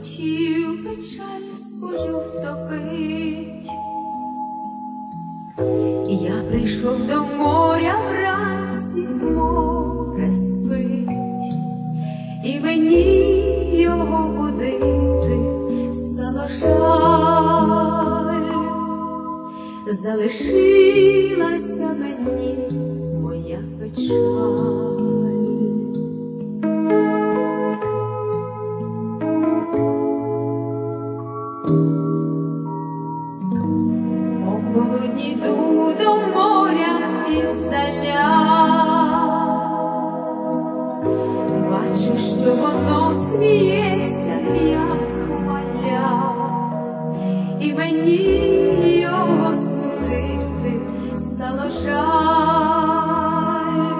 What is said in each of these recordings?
хотів печаль свою втопить. І я прийшов до моря вранці, море спить, і мені його будити стало жаль. Залишилася мені моя печаль. Полудні йду до моря іздаля, бачу, що воно сміється, як маля, і мені його смутити стало жаль.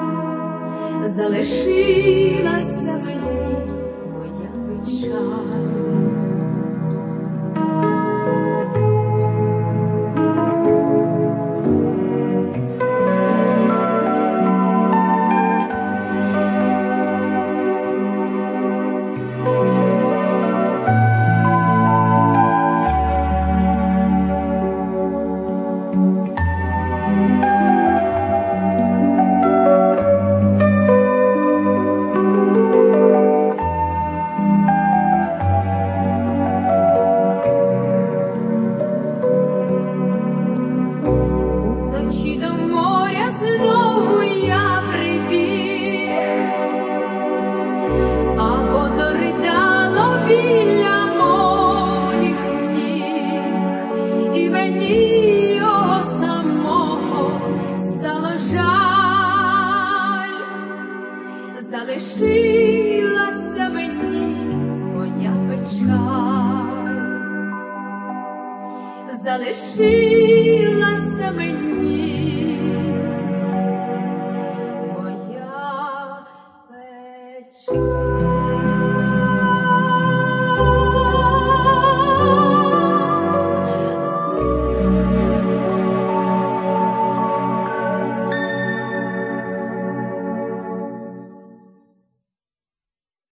Залишилася мені моя печаль. Вночі до моря знову я прибіг, а воно ридало біля моїх ніг, і мені його самого стало жаль. Залишилася мені моя печаль. Залишилася мені